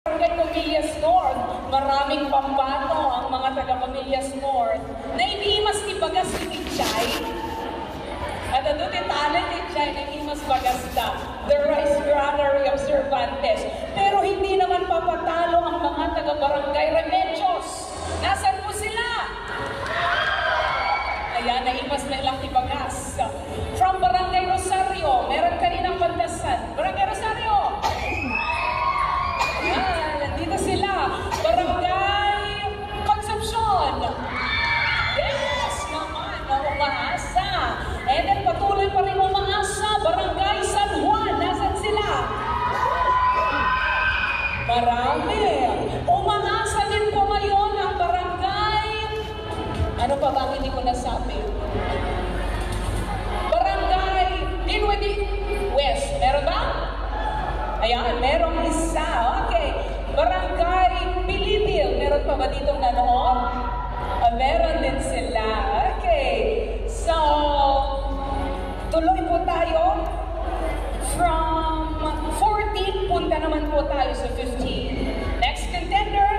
Barangay Comillas North, maraming pambano ang mga taga Comillas North na iniimas ni Bagas ni Tichay. At ano din talent ni Tichay na iniimas Bagas na, the Rice Granary of Cervantes. Pero hindi naman papatalo ang mga taga Barangay Remedios. Nasaan po sila? Ayan, naimas na ilang ni Bagas. From Barangay Rosario, meron kaninang pandasan. Barangay Rosario! Ayan, nandito sila. Barangay Concepcion. Yes, naman, umaasa. And then patuloy pa rin umaasa. Barangay San Juan, nasan sila? Marami. Umaasa din po ngayon ang barangay. Ano pa ba hindi ko nasabi? Barangay Dinwiddie West. Meron ba? Ayan, merong isa. Okay. Barangay Pilibil. Meron pa ba ditong nanood? Meron din sila. Okay. So, tuloy po tayo. From 14, punta naman po tayo sa 15. Next contender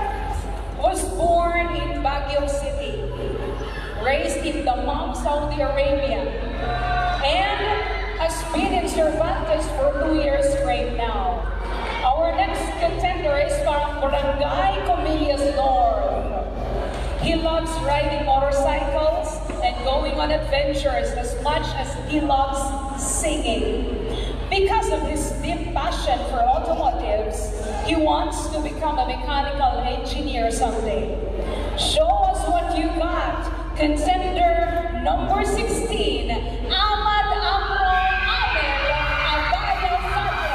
was born in Baguio City, raised in Dammam, Saudi Arabia, and has been in Cervantes for 2 years straight now. Our next contender is from Barangay Comillas North. He loves riding motorcycles and going on adventures as much as he loves singing. Because of his deep passion for automotives, he wants to become a mechanical engineer someday. Show us what you got. Contender number 16, Ahmad Amro Amel Abaya Fadel.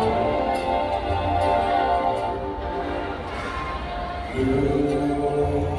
You